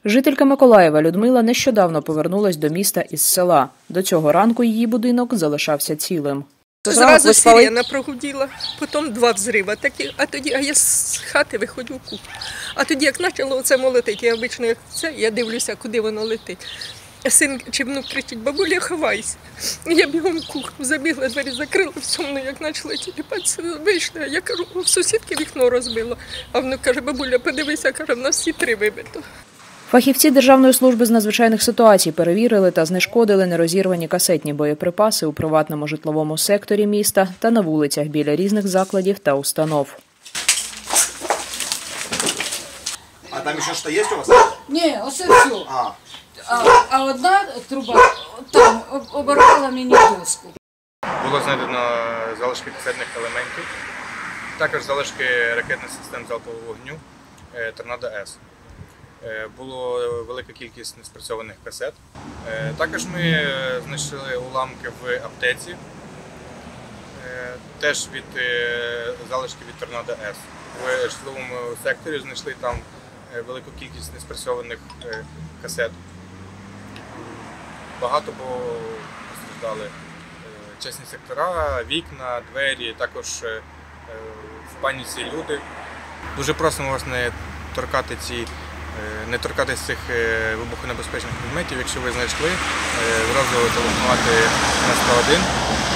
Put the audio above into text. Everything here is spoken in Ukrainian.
Жителька Миколаєва Людмила нещодавно повернулась до міста із села. До цього ранку її будинок залишався цілим. Зразу сирена прогуділа, потім 2 взриви такі, а я з хати виходжу в кухню. А тоді, як почало оце молотити, я обично, як це, я дивлюся, куди воно летить. Син чи внук кричить: бабуля, ховайся. Я бігом в кухню, забігла, двері закрила, все мною, як почали тіліпатися, вийшла. Я кажу, в сусідки вікно розбило. А внук каже: бабуля, подивися, каже, в нас всі 3 вибито. Фахівці Державної служби з надзвичайних ситуацій перевірили та знешкодили нерозірвані касетні боєприпаси у приватному житловому секторі міста та на вулицях біля різних закладів та установ. А там ще щось є у вас? Ні, оце все. А одна труба там оборвала мені доску. Було знайдено залишки касетних елементів, також залишки ракетних систем залпового вогню «Торнадо-С». Було велика кількість неспрацьованих касет. Також ми знайшли уламки в аптеці, теж від залишки від «Торнадо-С». В житловому секторі знайшли там велику кількість неспрацьованих касет. Багато постраждали частні сектора, вікна, двері, також в паніці люди. Дуже просимо вас не торкатись цих вибухонебезпечних предметів. Якщо ви знайшли, зразу телефонувати на 101.